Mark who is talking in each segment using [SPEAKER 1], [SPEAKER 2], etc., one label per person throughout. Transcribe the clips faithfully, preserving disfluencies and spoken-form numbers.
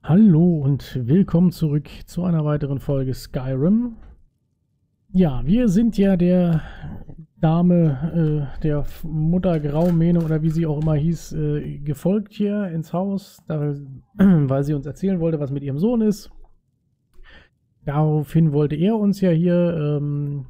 [SPEAKER 1] Hallo und willkommen zurück zu einer weiteren Folge Skyrim. Ja, wir sind ja der Dame, äh, der Mutter Graumähne oder wie sie auch immer hieß, äh, gefolgt hier ins Haus, da, weil sie uns erzählen wollte, was mit ihrem Sohn ist. Daraufhin wollte er uns ja hier, ähm,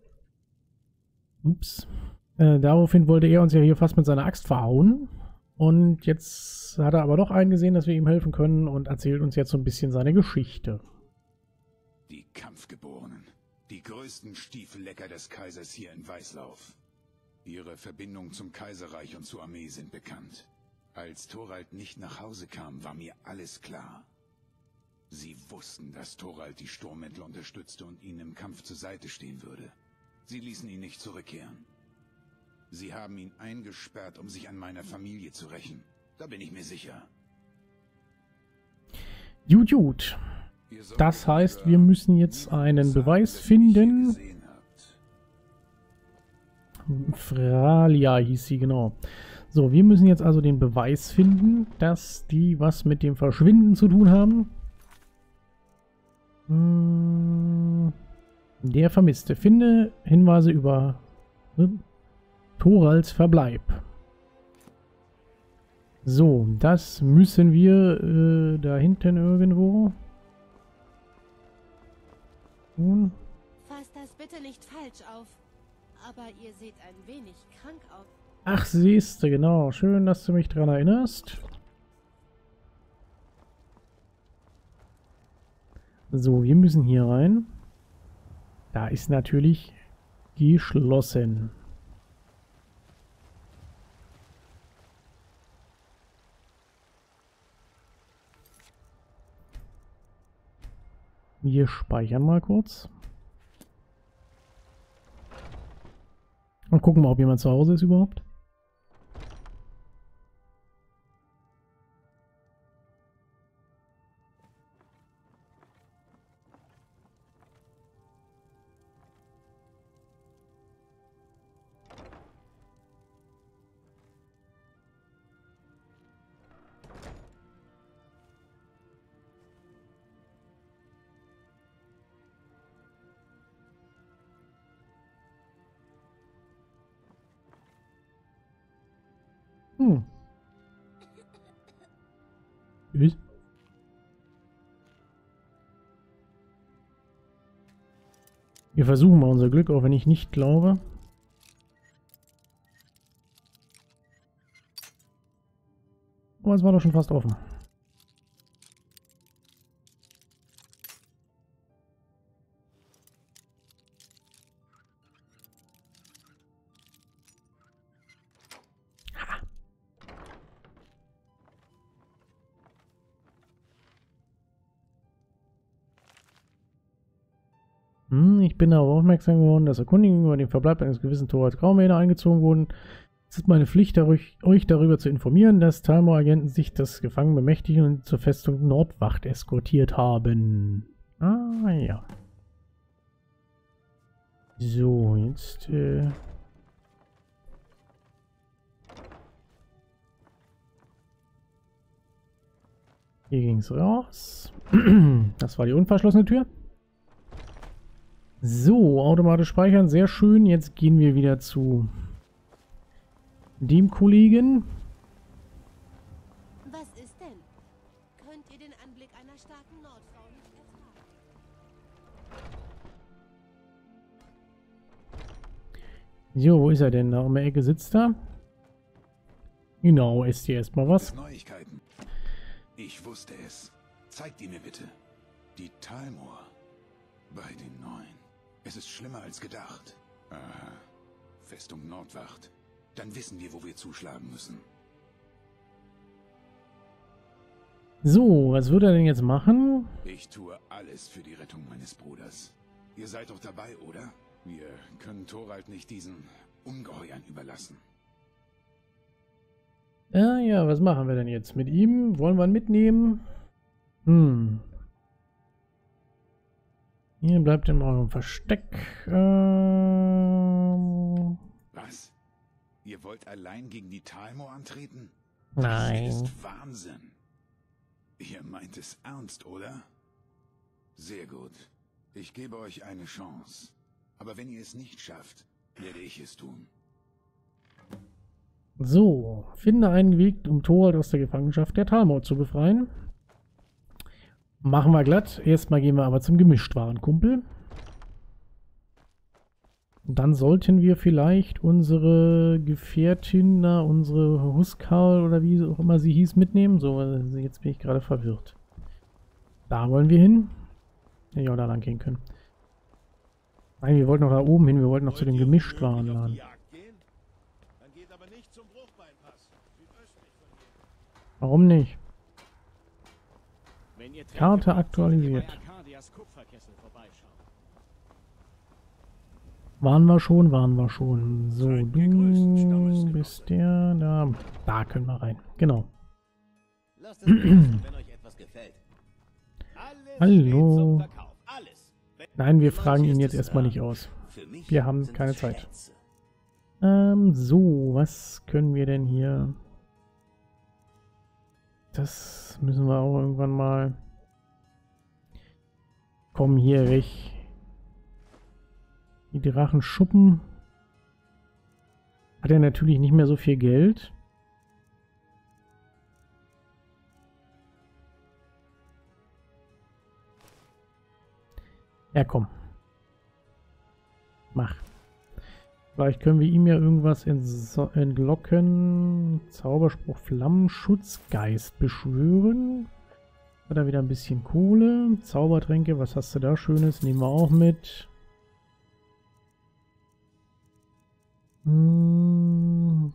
[SPEAKER 1] ups, äh, daraufhin wollte er uns ja hier fast mit seiner Axt verhauen. Und jetzt hat er aber doch eingesehen, dass wir ihm helfen können und erzählt uns jetzt so ein bisschen seine Geschichte.
[SPEAKER 2] Die Kampfgeborenen. Die größten Stiefellecker des Kaisers hier in Weißlauf. Ihre Verbindung zum Kaiserreich und zur Armee sind bekannt. Als Thorald nicht nach Hause kam, war mir alles klar. Sie wussten, dass Thorald die Sturmmäntler unterstützte und ihnen im Kampf zur Seite stehen würde. Sie ließen ihn nicht zurückkehren. Sie haben ihn eingesperrt, um sich an meiner Familie zu rächen. Da bin ich mir sicher.
[SPEAKER 1] Gut, gut. Das heißt, wir müssen jetzt einen Beweis finden. Fralia hieß sie, genau. So, wir müssen jetzt also den Beweis finden, dass die was mit dem Verschwinden zu tun haben. Hm, der Vermisste. Finde Hinweise über Thoralds Verbleib. So, das müssen wir äh, da hinten irgendwo tun.
[SPEAKER 3] Fass das bitte nicht falsch auf, aber ihr seht ein wenig krank aus.
[SPEAKER 1] Ach, siehste, genau. Schön, dass du mich daran erinnerst. So, wir müssen hier rein. Da ist natürlich geschlossen. Wir speichern mal kurz. Und gucken mal, ob jemand zu Hause ist überhaupt. Hm. Tschüss. Wir versuchen mal unser Glück, auch wenn ich nicht glaube. Aber es war doch schon fast offen. Hm, ich bin darauf aufmerksam geworden, dass Erkundigungen über den Verbleib eines gewissen Thoralds Graumähne eingezogen wurden. Es ist meine Pflicht, euch darüber zu informieren, dass Talmor-Agenten sich das Gefangenen bemächtigen und zur Festung Nordwacht eskortiert haben. Ah, ja. So, jetzt, äh... hier ging es raus. Das war die unverschlossene Tür. So, automatisch speichern, sehr schön. Jetzt gehen wir wieder zu dem Kollegen.
[SPEAKER 3] Was ist denn? Könnt ihr den Anblick einer starken Nordfrau nicht ertragen?
[SPEAKER 1] So, wo ist er denn? Da um die Ecke sitzt er. Genau, esst hier erstmal was.
[SPEAKER 2] Neuigkeiten. Ich wusste es. Zeigt die mir bitte. Die Talmor. Bei den Neuen. Es ist schlimmer als gedacht. Aha. Festung Nordwacht. Dann wissen wir, wo wir zuschlagen müssen.
[SPEAKER 1] So, was wird er denn jetzt machen?
[SPEAKER 2] Ich tue alles für die Rettung meines Bruders. Ihr seid doch dabei, oder? Wir können Thorald nicht diesen Ungeheuern überlassen.
[SPEAKER 1] Ja, ja, was machen wir denn jetzt mit ihm? Wollen wir ihn mitnehmen? Hm. Hier bleibt in eurem Versteck. Ähm...
[SPEAKER 2] Was? Ihr wollt allein gegen die Talmor antreten?
[SPEAKER 1] Nein.
[SPEAKER 2] Das ist Wahnsinn. Ihr meint es ernst, oder? Sehr gut. Ich gebe euch eine Chance. Aber wenn ihr es nicht schafft, werde ich es tun.
[SPEAKER 1] So, finde einen Weg, um Thorald aus der Gefangenschaft der Talmor zu befreien. Machen wir glatt. Erstmal gehen wir aber zum Gemischtwarenkumpel. Und dann sollten wir vielleicht unsere Gefährtin, na, unsere Huskal oder wie auch immer sie hieß, mitnehmen. So, jetzt bin ich gerade verwirrt. Da wollen wir hin. Hätte ich auch da lang gehen können. Nein, wir wollten noch da oben hin. Wir wollten noch zu dem Gemischtwarenladen. Warum nicht? Karte aktualisiert. Waren wir schon, waren wir schon. So, du bist der da. Da können wir rein. Genau. Hallo. Nein, wir fragen ihn jetzt erstmal nicht aus. Wir haben keine Zeit. Ähm, so, was können wir denn hier? Das müssen wir auch irgendwann mal. Komm hier weg. Die Drachenschuppen. Hat er natürlich nicht mehr so viel Geld. Ja, komm. Mach. Vielleicht können wir ihm ja irgendwas entlocken. Zauberspruch Flammenschutzgeist beschwören. Hat er wieder ein bisschen Kohle. Zaubertränke, was hast du da Schönes? Nehmen wir auch mit. Hm.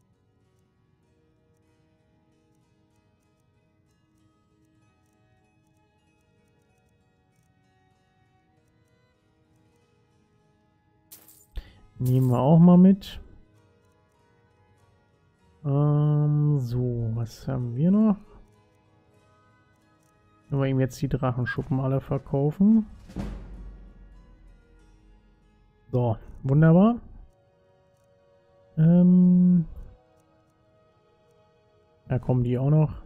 [SPEAKER 1] Nehmen wir auch mal mit. Ähm, so, was haben wir noch? Wenn wir ihm jetzt die Drachenschuppen alle verkaufen. So, wunderbar. Ähm, da kommen die auch noch.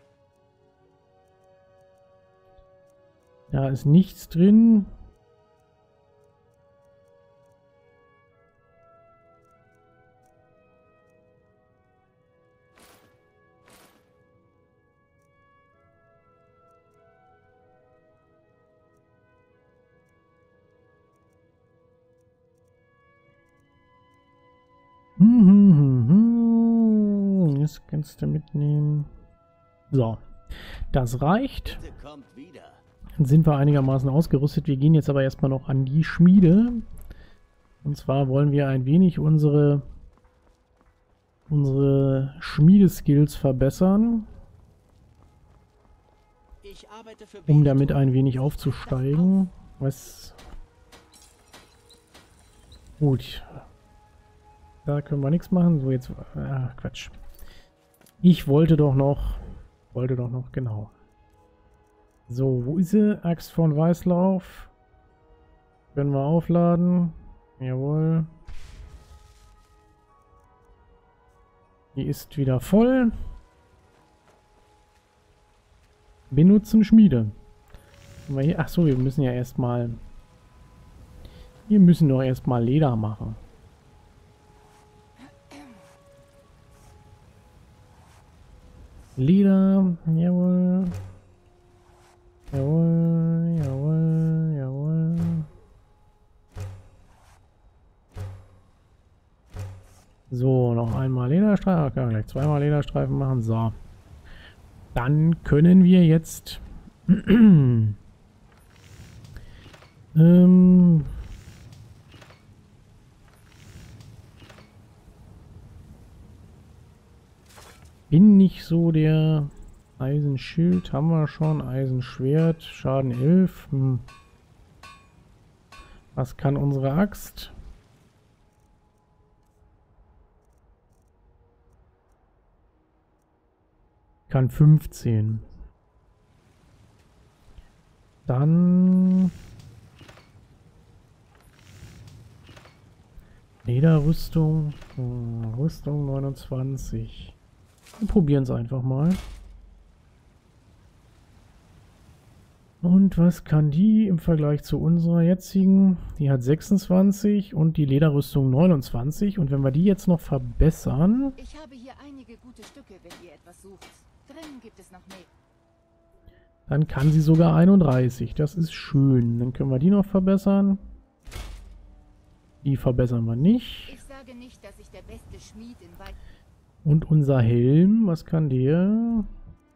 [SPEAKER 1] Da ist nichts drin. Das kannst du mitnehmen. So, das reicht. Dann sind wir einigermaßen ausgerüstet. Wir gehen jetzt aber erstmal noch an die Schmiede. Und zwar wollen wir ein wenig unsere, unsere Schmiedeskills verbessern. Um damit ein wenig aufzusteigen. Was? Gut. Da können wir nichts machen. So, jetzt. Ach, Quatsch. Ich wollte doch noch. Wollte doch noch, genau. So, wo ist sie? Axt von Weißlauf. Können wir aufladen. Jawohl. Die ist wieder voll. Benutzen Schmiede. Achso, wir müssen ja erstmal. Wir müssen doch erstmal Leder machen. Leder, jawohl. Jawohl, jawohl, jawohl. So, noch einmal Lederstreifen. Okay, gleich zweimal Lederstreifen machen. So. Dann können wir jetzt ähm, bin nicht so der Eisenschild, haben wir schon. Eisenschwert, Schaden elf. Hm. Was kann unsere Axt? Kann fünfzehn. Dann Lederrüstung. Hm, Rüstung neunundzwanzig. Wir probieren es einfach mal. Und was kann die im Vergleich zu unserer jetzigen? Die hat sechsundzwanzig und die Lederrüstung neunundzwanzig. Und wenn wir die jetzt noch verbessern...
[SPEAKER 3] Ich habe hier einige gute Stücke, wenn ihr etwas sucht. Drinnen gibt es noch mehr.
[SPEAKER 1] Dann kann sie sogar einunddreißig. Das ist schön. Dann können wir die noch verbessern. Die verbessern wir nicht.
[SPEAKER 3] Ich sage nicht, dass ich der beste Schmied in Weit...
[SPEAKER 1] Und unser Helm, was kann der?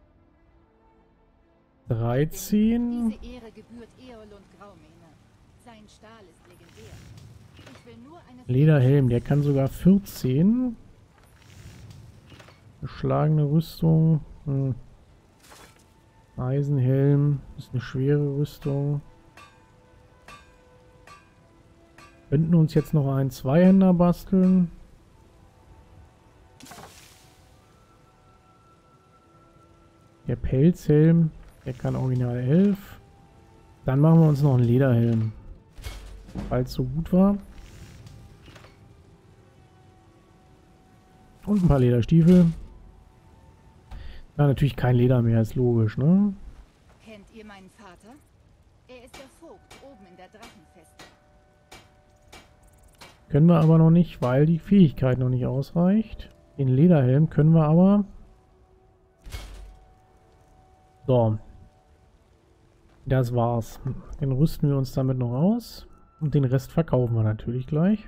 [SPEAKER 1] dreizehn.
[SPEAKER 3] Diese Ehre gebührt Eolund Graumähne. Sein Stahl ist legendär. Ich will nur eine...
[SPEAKER 1] Lederhelm, der kann sogar vierzehn. Beschlagene Rüstung. Hm. Eisenhelm. Ist eine schwere Rüstung. Könnten uns jetzt noch einen Zweihänder basteln. Der Pelzhelm. Der kann original elf. Dann machen wir uns noch einen Lederhelm. Weil es so gut war. Und ein paar Lederstiefel. Ja, natürlich kein Leder mehr, ist logisch, ne?
[SPEAKER 3] Kennt ihr meinen Vater? Er ist der Vogt oben in der Drachenfeste.
[SPEAKER 1] Können wir aber noch nicht, weil die Fähigkeit noch nicht ausreicht. Den Lederhelm können wir aber... So. Das war's. Den rüsten wir uns damit noch aus. Und den Rest verkaufen wir natürlich gleich.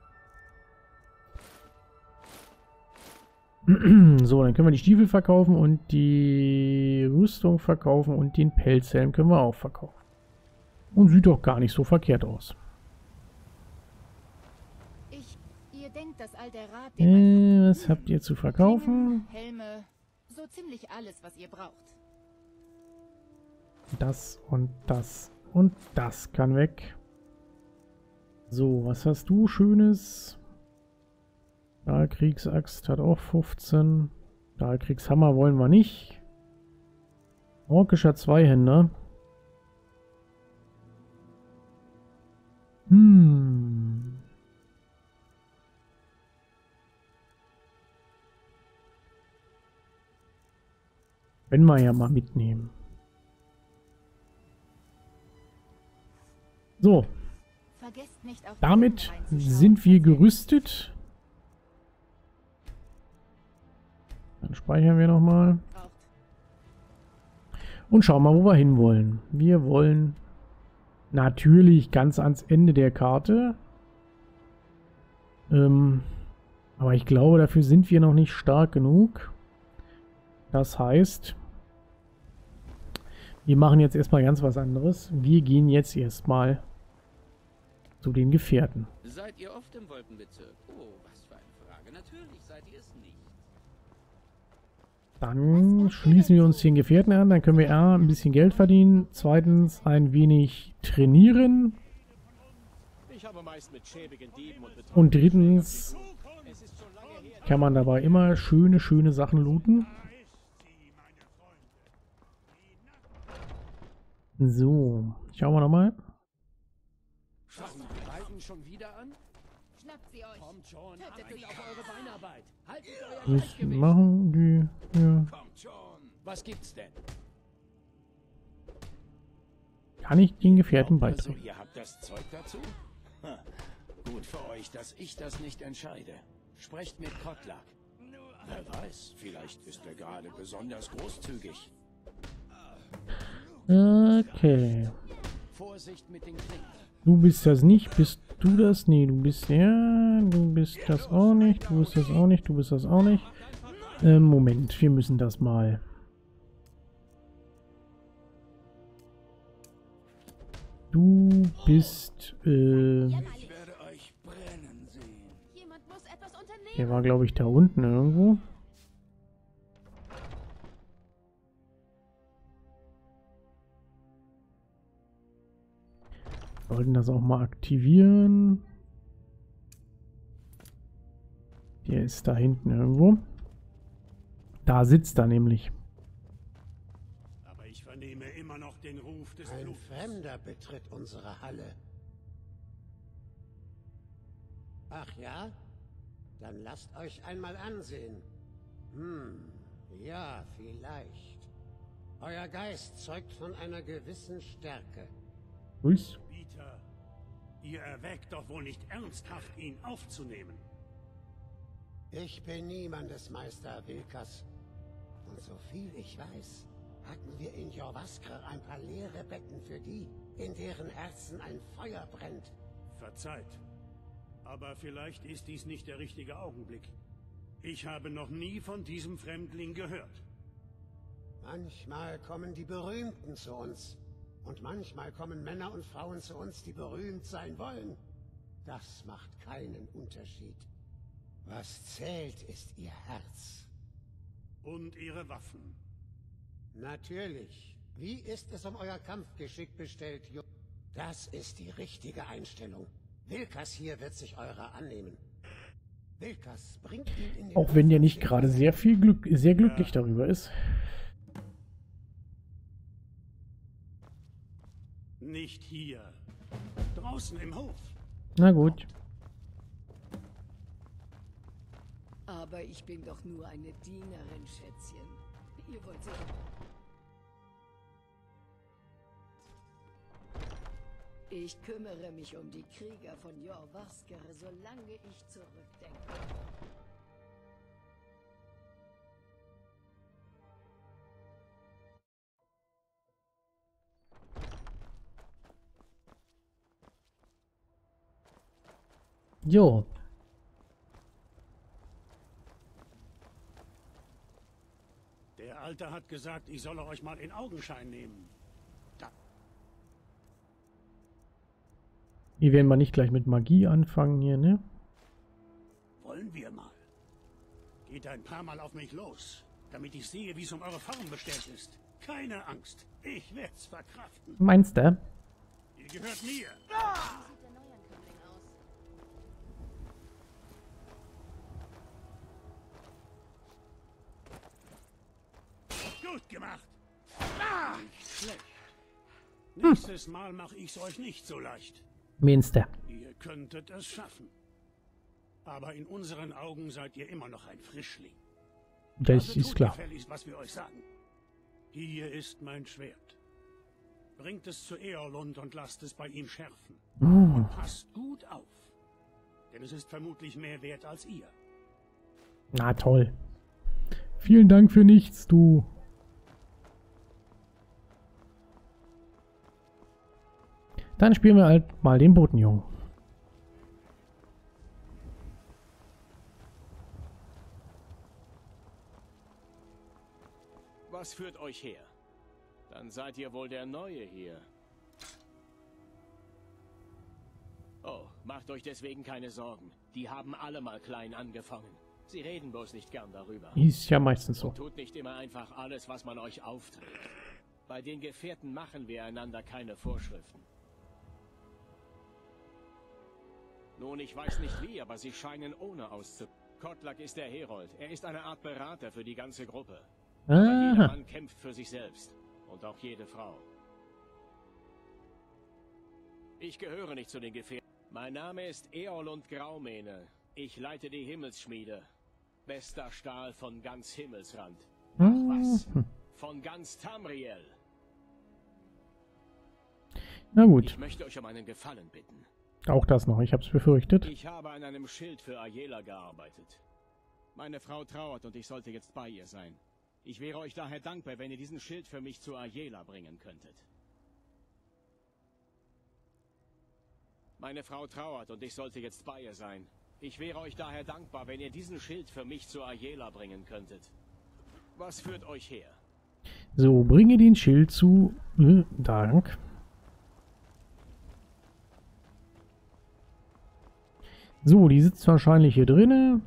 [SPEAKER 1] So, dann können wir die Stiefel verkaufen und die Rüstung verkaufen und den Pelzhelm können wir auch verkaufen. Und sieht doch gar nicht so verkehrt aus.
[SPEAKER 3] Ich... Ihr denkt, dass all der Rat...
[SPEAKER 1] Äh, was habt ihr zu verkaufen?
[SPEAKER 3] Helme... So ziemlich alles, was ihr braucht.
[SPEAKER 1] Das und das und das kann weg. So, was hast du Schönes? Dahlkriegsaxt hat auch fünfzehn. Dahlkriegshammer wollen wir nicht. Orkischer Zweihänder. Hm. Können wir ja mal mitnehmen. So,
[SPEAKER 3] Vergesst nicht auf
[SPEAKER 1] damit
[SPEAKER 3] den reinzuschauen,
[SPEAKER 1] sind wir
[SPEAKER 3] falls ihr-
[SPEAKER 1] gerüstet. Dann speichern wir nochmal.
[SPEAKER 3] braucht.
[SPEAKER 1] Und schauen mal, wo wir hinwollen. Wir wollen natürlich ganz ans Ende der Karte. Ähm, aber ich glaube, dafür sind wir noch nicht stark genug. Das heißt... Wir machen jetzt erstmal ganz was anderes. Wir gehen jetzt erstmal zu den Gefährten.
[SPEAKER 4] Seid ihr oft im Wolkenbezirk? Oh, was für eine Frage. Natürlich seid ihr es nicht.
[SPEAKER 1] Dann schließen wir uns den Gefährten an. Dann können wir A, ein bisschen Geld verdienen. Zweitens, ein wenig trainieren.
[SPEAKER 5] Ich habe meist mit schäbigen Dieben und Betrügern
[SPEAKER 1] Und drittens
[SPEAKER 5] Es ist schon lange her,
[SPEAKER 1] kann man dabei immer schöne, schöne Sachen looten. So, schauen wir nochmal.
[SPEAKER 5] schauen die beiden schon wieder an?
[SPEAKER 3] Schnappt sie euch.
[SPEAKER 5] Kommt schon, achtet auf eure Beinarbeit. Haltet euer
[SPEAKER 1] Das
[SPEAKER 5] Gleichgewicht.
[SPEAKER 1] machen die. Ja.
[SPEAKER 2] Kommt schon.
[SPEAKER 5] Was gibt's denn?
[SPEAKER 1] Kann ich den Gefährten
[SPEAKER 5] Also,
[SPEAKER 1] beitreten?
[SPEAKER 5] ihr habt das Zeug dazu? Ha. Gut für euch, dass ich das nicht entscheide. Sprecht mit Kotlak. Wer weiß, vielleicht ist er gerade besonders großzügig.
[SPEAKER 1] Okay.
[SPEAKER 5] Vorsicht mit den Klingen.
[SPEAKER 1] Du bist das nicht. Bist du das? Nee, du bist ja. Du bist das auch nicht. Du bist das auch nicht. Du bist das auch nicht. Ähm, Moment, wir müssen das mal. Du bist. Äh,
[SPEAKER 2] Ich werde euch brennen sehen.
[SPEAKER 3] Jemand muss etwas unternehmen.
[SPEAKER 1] der war, glaube ich, da unten irgendwo. Wir sollten das auch mal aktivieren. Der ist da hinten irgendwo. Da sitzt er nämlich.
[SPEAKER 6] Aber ich vernehme immer noch den Ruf des
[SPEAKER 7] Ein
[SPEAKER 6] Blutes.
[SPEAKER 7] Fremder betritt unsere Halle. Ach ja? Dann lasst euch einmal ansehen. Hm, ja, vielleicht. Euer Geist zeugt von einer gewissen Stärke.
[SPEAKER 1] Grüß.
[SPEAKER 6] Peter, ihr erwägt doch wohl nicht ernsthaft, ihn aufzunehmen.
[SPEAKER 7] Ich bin niemandes Meister, Wilkas. Und so viel ich weiß, hatten wir in Jorvaskr ein paar leere Betten für die, in deren Herzen ein Feuer brennt.
[SPEAKER 6] Verzeiht. Aber vielleicht ist dies nicht der richtige Augenblick. Ich habe noch nie von diesem Fremdling gehört.
[SPEAKER 7] Manchmal kommen die Berühmten zu uns. Und manchmal kommen Männer und Frauen zu uns, die berühmt sein wollen. Das macht keinen Unterschied. Was zählt, ist ihr Herz.
[SPEAKER 6] Und ihre Waffen.
[SPEAKER 7] Natürlich. Wie ist es um euer Kampfgeschick bestellt, Jo? Das ist die richtige Einstellung. Wilkas hier wird sich eurer annehmen. Wilkas bringt ihn in den
[SPEAKER 1] Auch wenn der nicht gerade sehr viel Glück, sehr glücklich ja. darüber ist.
[SPEAKER 6] Nicht hier. Draußen im Hof.
[SPEAKER 1] Na gut.
[SPEAKER 8] Aber ich bin doch nur eine Dienerin, Schätzchen. Ihr wollt sicher... Ich kümmere mich um die Krieger von Jorvaskr, solange ich zurückdenke.
[SPEAKER 1] Jo.
[SPEAKER 6] Der Alte hat gesagt, ich solle euch mal in Augenschein nehmen. Da.
[SPEAKER 1] Hier werden wir nicht gleich mit Magie anfangen hier, ne?
[SPEAKER 6] Wollen wir mal. Geht ein paar Mal auf mich los, damit ich sehe, wie es um eure Form bestellt ist. Keine Angst, ich werd's verkraften.
[SPEAKER 1] Meinst du?
[SPEAKER 6] Ihr gehört mir.
[SPEAKER 3] Wie sieht der Neuankömmling aus?
[SPEAKER 6] Gut gemacht. Ah, nicht schlecht. Nächstes Mal mache ich's euch nicht so leicht.
[SPEAKER 1] Meinst du?
[SPEAKER 6] Ihr könntet es schaffen. Aber in unseren Augen seid ihr immer noch ein Frischling.
[SPEAKER 1] Das
[SPEAKER 6] Also
[SPEAKER 1] ist
[SPEAKER 6] tut
[SPEAKER 1] klar.
[SPEAKER 6] gefälligst, was wir euch sagen. Hier ist mein Schwert. Bringt es zu Eorlund und lasst es bei ihm schärfen.
[SPEAKER 1] Oh.
[SPEAKER 6] Und passt gut auf. Denn es ist vermutlich mehr wert als ihr.
[SPEAKER 1] Na toll. Vielen Dank für nichts, du. Dann spielen wir halt mal den Botenjungen.
[SPEAKER 5] Was führt euch her? Dann seid ihr wohl der Neue hier. Oh, macht euch deswegen keine Sorgen. Die haben alle mal klein angefangen. Sie reden bloß nicht gern darüber.
[SPEAKER 1] Ist ja meistens so.
[SPEAKER 5] Tut nicht immer einfach alles, was man euch aufträgt. Bei den Gefährten machen wir einander keine Vorschriften. Nun, ich weiß nicht wie, aber sie scheinen ohne auszu... Kotlak ist der Herold. Er ist eine Art Berater für die ganze Gruppe. Aber jeder Mann kämpft für sich selbst. Und auch jede Frau. Ich gehöre nicht zu den Gefährten. Mein Name ist Eorlund Graumähne. Ich leite die Himmelsschmiede. Bester Stahl von ganz Himmelsrand. Ach was? Von ganz Tamriel.
[SPEAKER 1] Na gut.
[SPEAKER 5] Ich möchte euch um einen Gefallen bitten.
[SPEAKER 1] Auch das noch, ich hab's befürchtet.
[SPEAKER 5] Ich habe an einem Schild für Ayela gearbeitet. Meine Frau trauert und ich sollte jetzt bei ihr sein. Ich wäre euch daher dankbar, wenn ihr diesen Schild für mich zu Ayela bringen könntet. Meine Frau trauert und ich sollte jetzt bei ihr sein. Ich wäre euch daher dankbar, wenn ihr diesen Schild für mich zu Ayela bringen könntet. Was führt euch her?
[SPEAKER 1] So, bringe den Schild zu... Äh, Dank. So, die sitzt wahrscheinlich hier drinnen.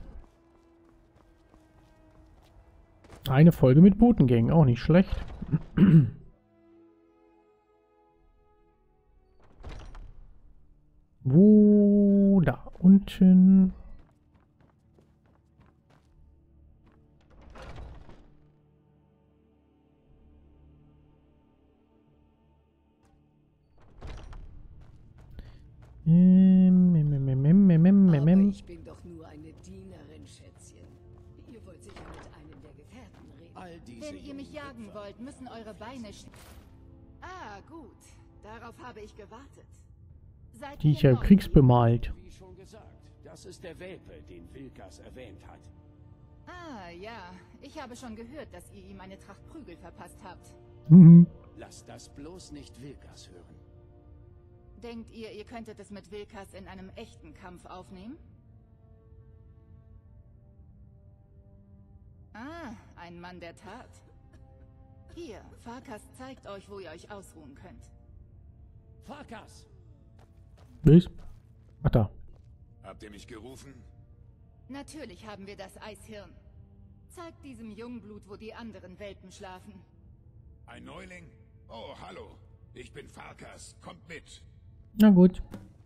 [SPEAKER 1] Eine Folge mit Botengängen, auch nicht schlecht. Wo? Da unten. Ähm, mem, mem, mem, mem, mem, mem,
[SPEAKER 8] Aber
[SPEAKER 1] mem.
[SPEAKER 8] ich bin doch nur eine Dienerin, Schätzchen. Ihr wollt sicher mit einem der Gefährten reden.
[SPEAKER 4] All diese
[SPEAKER 3] Wenn ihr mich
[SPEAKER 4] jungen
[SPEAKER 3] jagen
[SPEAKER 4] Hüpfer.
[SPEAKER 3] wollt, müssen eure Beine... sch- Ah, gut. Darauf habe ich gewartet. Seid
[SPEAKER 1] Die
[SPEAKER 3] ihr
[SPEAKER 1] ist ja
[SPEAKER 3] neugierig?
[SPEAKER 1] kriegsbemalt.
[SPEAKER 5] Wie schon gesagt, das ist der Welpe, den Wilkas erwähnt hat.
[SPEAKER 3] Ah, ja. Ich habe schon gehört, dass ihr ihm eine Tracht Prügel verpasst habt.
[SPEAKER 1] Mhm.
[SPEAKER 5] Lass das bloß nicht Wilkas hören.
[SPEAKER 3] Denkt ihr, ihr könntet es mit Wilkas in einem echten Kampf aufnehmen? Ah, ein Mann der Tat. Hier, Farkas zeigt euch, wo ihr euch ausruhen könnt.
[SPEAKER 5] Farkas!
[SPEAKER 1] Was? Ach da.
[SPEAKER 2] Habt ihr mich gerufen?
[SPEAKER 3] Natürlich haben wir das Eishirn. Zeigt diesem Jungblut, wo die anderen Welpen schlafen.
[SPEAKER 2] Ein Neuling? Oh, hallo. Ich bin Farkas. Kommt mit.
[SPEAKER 1] Na gut.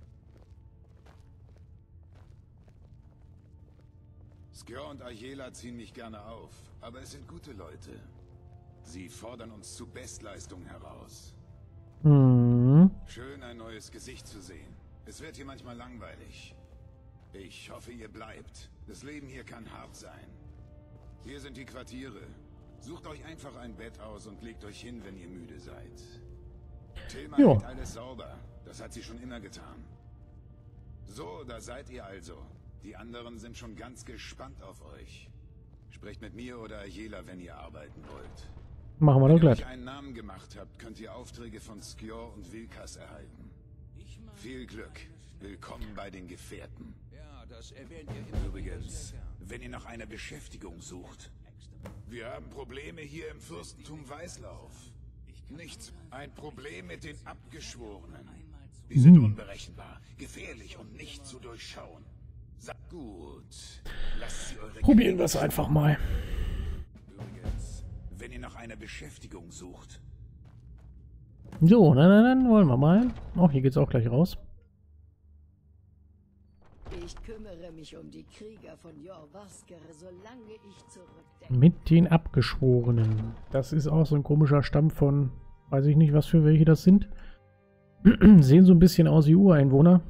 [SPEAKER 2] Skjor und Ayela ziehen mich gerne auf, aber es sind gute Leute. Sie fordern uns zu Bestleistung heraus.
[SPEAKER 1] Mhm.
[SPEAKER 2] Schön, ein neues Gesicht zu sehen. Es wird hier manchmal langweilig. Ich hoffe, ihr bleibt. Das Leben hier kann hart sein. Hier sind die Quartiere. Sucht euch einfach ein Bett aus und legt euch hin, wenn ihr müde seid. Tilma
[SPEAKER 1] Ja.
[SPEAKER 2] hält alles sauber. Das hat sie schon immer getan. So, da seid ihr also. Die anderen sind schon ganz gespannt auf euch. Sprecht mit mir oder Ayela, wenn ihr arbeiten wollt.
[SPEAKER 1] Machen wir
[SPEAKER 2] Wenn
[SPEAKER 1] doch
[SPEAKER 2] ihr euch
[SPEAKER 1] glatt.
[SPEAKER 2] einen Namen gemacht habt, könnt ihr Aufträge von Skjor und Wilkas erhalten. Viel Glück. Willkommen bei den Gefährten.
[SPEAKER 4] Ja, das erwähnt ihr immer.
[SPEAKER 2] Übrigens, wenn ihr nach einer Beschäftigung sucht. Wir haben Probleme hier im Fürstentum Weißlauf. Nichts. Ein Problem mit den Abgeschworenen. Die sind unberechenbar, gefährlich und nicht zu durchschauen. Sagt gut. Lasst sie eure
[SPEAKER 1] Probieren wir es einfach mal.
[SPEAKER 2] Übrigens, wenn ihr nach einer Beschäftigung sucht.
[SPEAKER 1] So, dann, dann, dann wollen wir mal. Oh, hier geht's auch gleich raus.
[SPEAKER 8] Ich kümmere mich um die Krieger von Jorvaskere, solange ich zurückdenke.
[SPEAKER 1] Mit den Abgeschworenen. Das ist auch so ein komischer Stamm von, weiß ich nicht, was für welche das sind. Sehen so ein bisschen aus wie Ureinwohner.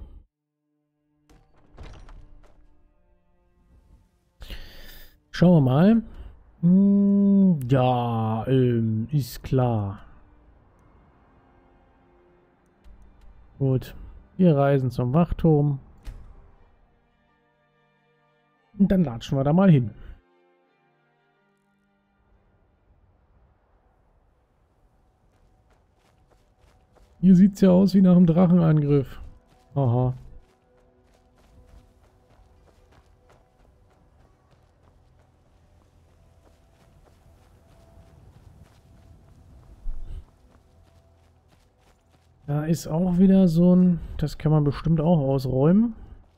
[SPEAKER 1] Schauen wir mal. Hm, ja, ähm, ist klar. Gut. Wir reisen zum Wachturm. Und dann latschen wir da mal hin. Hier sieht es ja aus wie nach einem Drachenangriff. Aha. Da ist auch wieder so ein... Das kann man bestimmt auch ausräumen.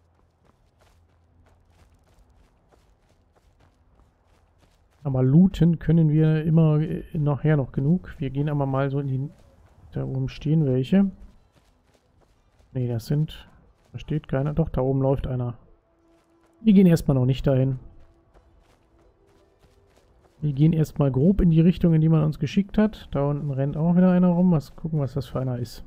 [SPEAKER 1] Aber looten können wir immer äh, nachher noch genug. Wir gehen aber mal so in die... Da oben stehen welche. Ne, das sind... Da steht keiner. Doch, da oben läuft einer. Wir gehen erstmal noch nicht dahin. Wir gehen erstmal grob in die Richtung, in die man uns geschickt hat. Da unten rennt auch wieder einer rum. Mal gucken, was das für einer ist.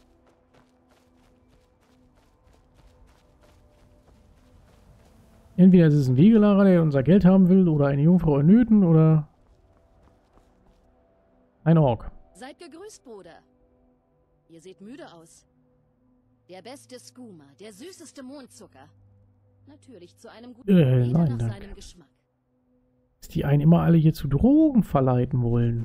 [SPEAKER 1] Entweder ist es ein Wegelager, der unser Geld haben will, oder eine Jungfrau in Nöten, oder ein Ork.
[SPEAKER 9] Seid gegrüßt, Bruder. Ihr seht müde aus. Der beste Skooma, der süßeste Mondzucker. Natürlich zu einem guten
[SPEAKER 1] Äh,
[SPEAKER 9] jeder
[SPEAKER 1] nein,
[SPEAKER 9] nach
[SPEAKER 1] danke.
[SPEAKER 9] seinem Geschmack.
[SPEAKER 1] Dass die einen immer alle hier zu Drogen verleiten wollen.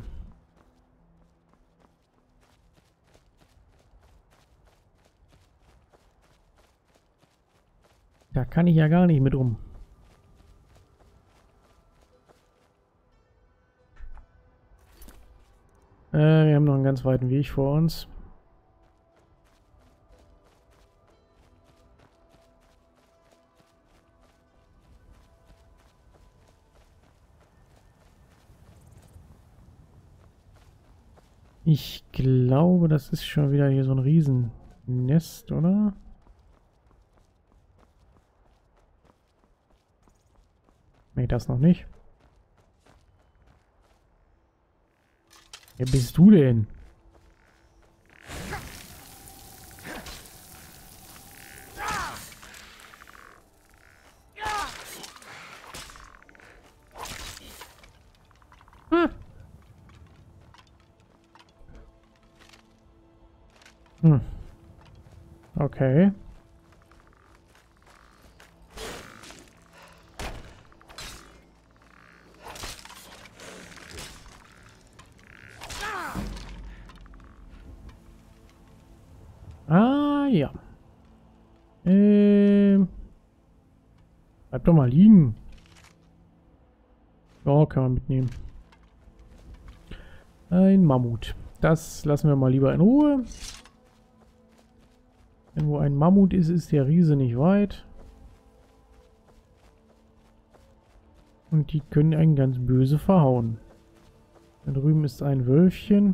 [SPEAKER 1] Da kann ich ja gar nicht mit um. Äh, wir haben noch einen ganz weiten Weg vor uns. Ich glaube, das ist schon wieder hier so ein Riesennest, oder? Nee, das noch nicht. Wer bist du denn? Hm. Okay. Ah, ja. Ähm. Bleib doch mal liegen. Ja, kann man mitnehmen. Ein Mammut. Das lassen wir mal lieber in Ruhe. Denn wo ein Mammut ist, ist der Riese nicht weit. Und die können einen ganz böse verhauen. Da drüben ist ein Wölfchen.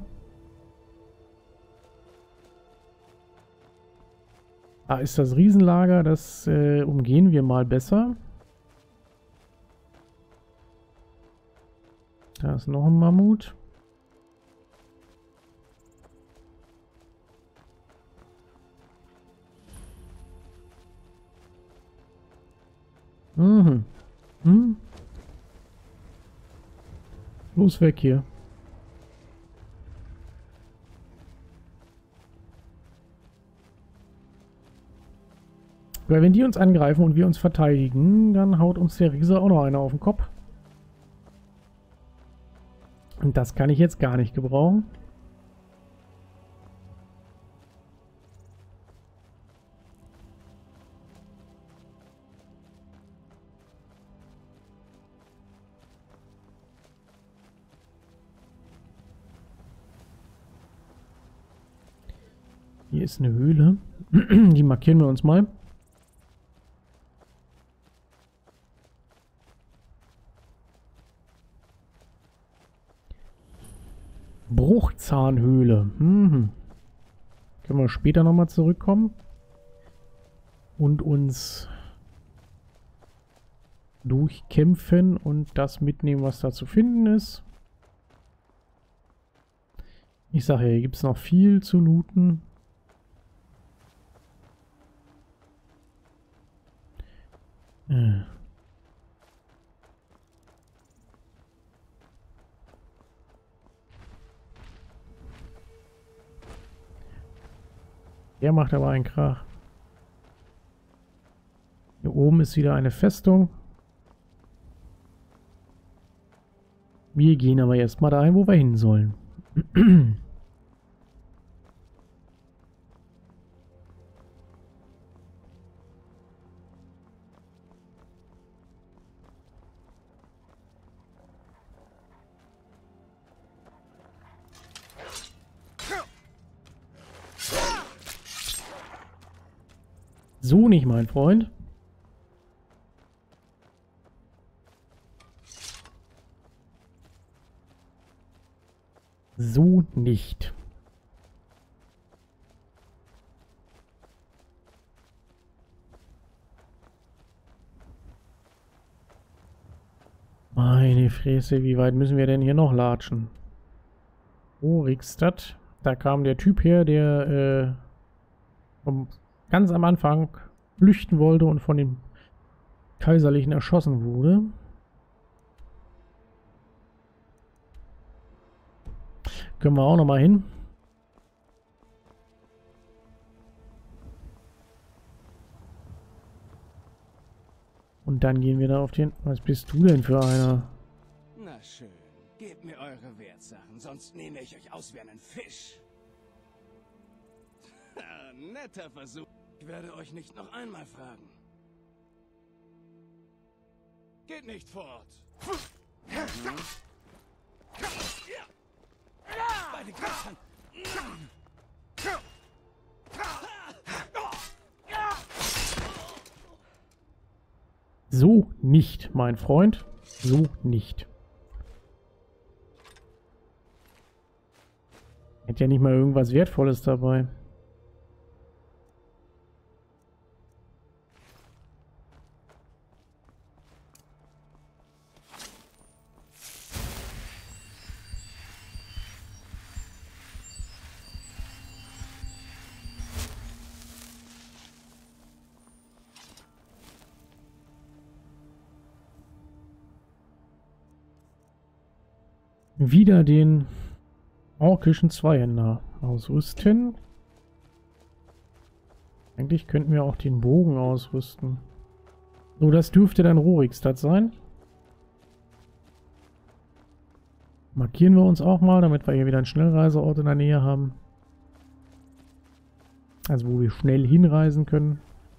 [SPEAKER 1] Da ist das Riesenlager, das äh, umgehen wir mal besser. Da ist noch ein Mammut. Mhm. Hm. Los weg hier. Weil wenn die uns angreifen und wir uns verteidigen, dann haut uns der Riese auch noch einer auf den Kopf. Und das kann ich jetzt gar nicht gebrauchen. Hier ist eine Höhle. Die markieren wir uns mal. Bruchzahnhöhle. Mhm. Können wir später nochmal zurückkommen. Und uns durchkämpfen und das mitnehmen, was da zu finden ist. Ich sage ja, hier gibt es noch viel zu looten. Äh. Der macht aber einen Krach. Hier oben ist wieder eine Festung. Wir gehen aber erstmal dahin, wo wir hin sollen. So nicht, mein Freund. So nicht. Meine Fresse, wie weit müssen wir denn hier noch latschen? Oh, Rixstadt. Da kam der Typ her, der äh, vom ganz am Anfang flüchten wollte und von dem Kaiserlichen erschossen wurde. Können wir auch noch mal hin. Und dann gehen wir da auf den... Was bist du denn für einer?
[SPEAKER 4] Na schön, gebt mir eure Wertsachen, sonst nehme ich euch aus wie einen Fisch. Netter Versuch. Ich werde euch nicht noch einmal fragen. Geht nicht fort. Hm? Bei den Köpfen.
[SPEAKER 1] So nicht, mein Freund. So nicht. Hätte ja nicht mal irgendwas Wertvolles dabei. Wieder den orkischen Zweihänder ausrüsten. Eigentlich könnten wir auch den Bogen ausrüsten. So, das dürfte dann Rorikstadt sein. Markieren wir uns auch mal, damit wir hier wieder einen Schnellreiseort in der Nähe haben. Also wo wir schnell hinreisen können.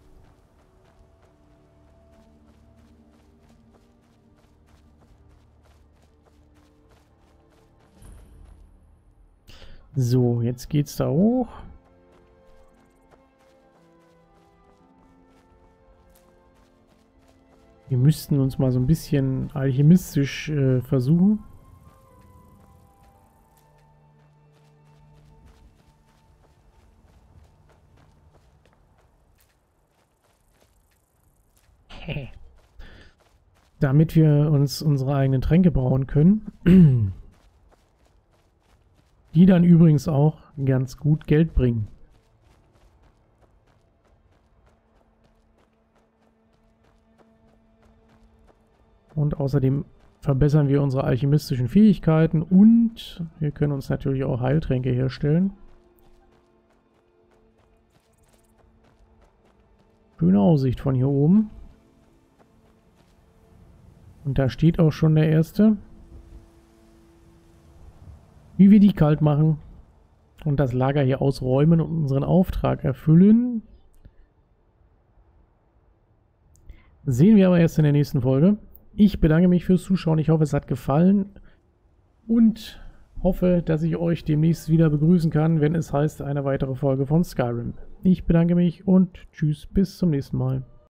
[SPEAKER 1] So, jetzt geht's da hoch. Wir müssten uns mal so ein bisschen alchemistisch äh, versuchen. Damit wir uns unsere eigenen Tränke brauen können. Die dann übrigens auch ganz gut Geld bringen. Und außerdem verbessern wir unsere alchemistischen Fähigkeiten und wir können uns natürlich auch Heiltränke herstellen. Schöne Aussicht von hier oben. Und da steht auch schon der erste. Wie wir die kalt machen und das Lager hier ausräumen und unseren Auftrag erfüllen. Sehen wir aber erst in der nächsten Folge. Ich bedanke mich fürs Zuschauen. Ich hoffe, es hat gefallen. Und hoffe, dass ich euch demnächst wieder begrüßen kann, wenn es heißt, eine weitere Folge von Skyrim. Ich bedanke mich und tschüss, bis zum nächsten Mal.